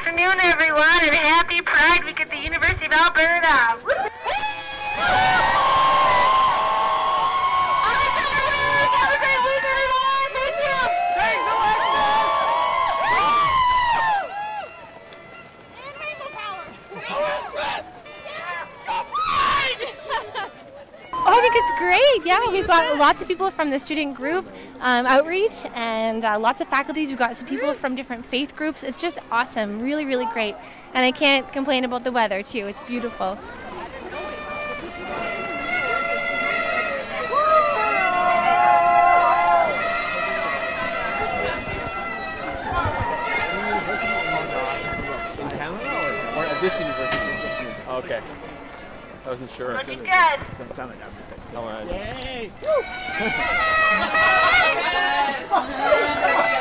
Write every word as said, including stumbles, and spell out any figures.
Afternoon, everyone, and happy Pride Week at the University of Alberta. Oh, I think it's great. Yeah, we've got lots of people from the student group um, outreach and uh, lots of faculties. We've got some people from different faith groups. It's just awesome. Really, really great. And I can't complain about the weather, too. It's beautiful. In Canada or, or at this university? Okay. I wasn't sure. Looking good. All right. Yay!